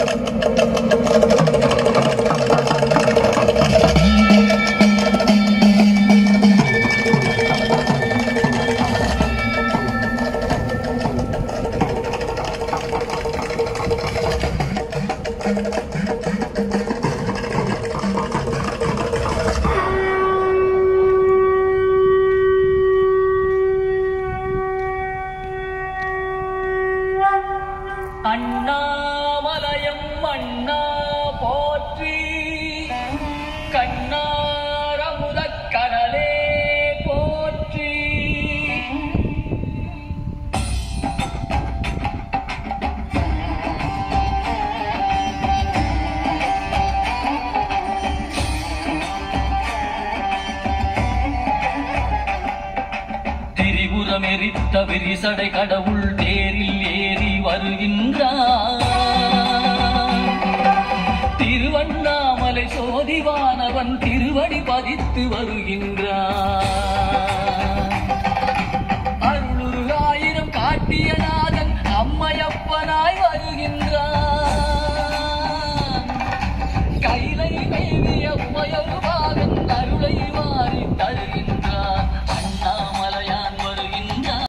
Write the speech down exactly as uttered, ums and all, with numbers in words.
அண்ணாமலையம் அண்ணா போற்றி, கண்ணாரமுதக் கடலே போற்றி. திரிபுரமெரித்த விரிசடை கடவுள் தேரில் ஏறி வருகின்றார். திருவண்ணாமலை சோதிவானவன் திருவடி பதித்து வருகின்றார்.